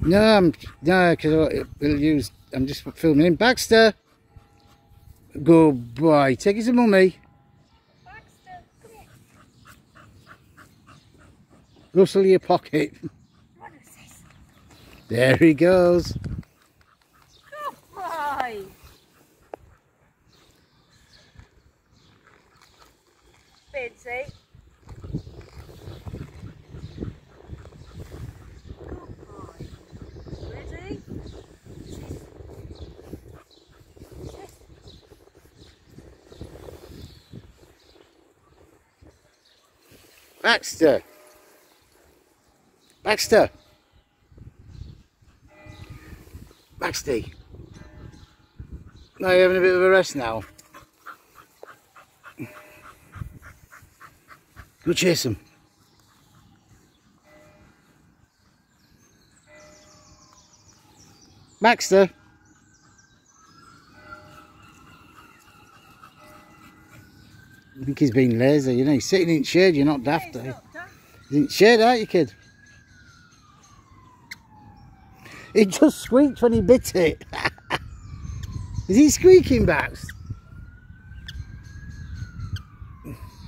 No, because I'm just filming him. Baxter! Good boy. Take it to mummy. Baxter, come here. Rustle your pocket. What is this? There he goes. Good boy. Bidsy. Good boy. Ready? Baxter! Baxter! Baxter! No, you're having a bit of a rest now. Go chase him. Baxter! I think he's being lazy, you know, he's sitting in shade, you're not daft, are you? He's in shade, aren't you, kid? He just squeaked when he bit it. Is he squeaking, Bax?